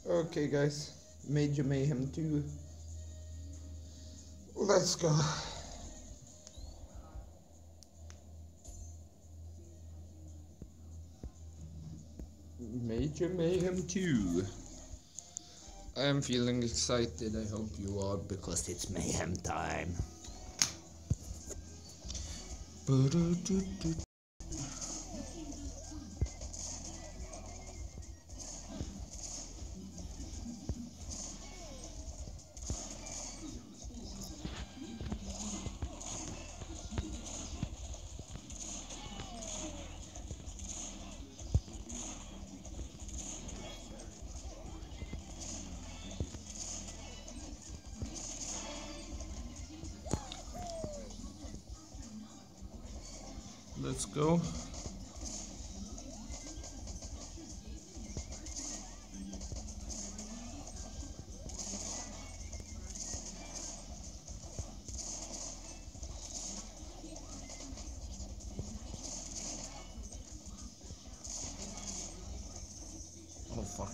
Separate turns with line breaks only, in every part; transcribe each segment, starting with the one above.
Okay, guys. Major Mayhem 2. Let's go. Major Mayhem 2. I am feeling excited. I hope you are, because it's Mayhem time. Let's go. Oh fuck.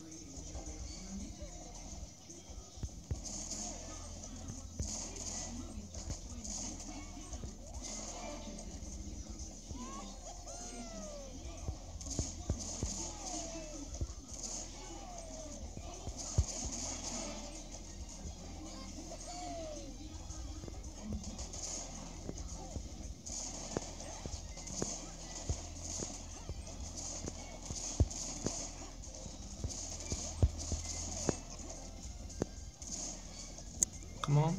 Come on.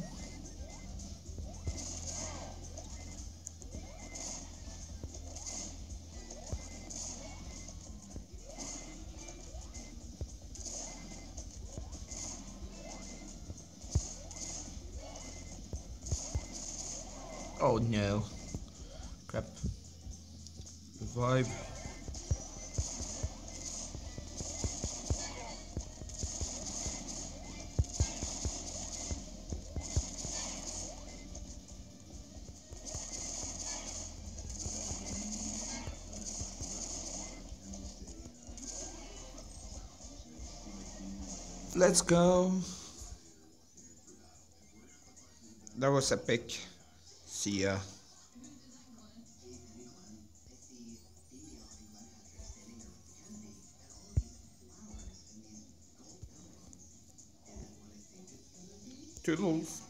Oh no. Crap. Revive. Let's go. That was epic. See ya. Toodles.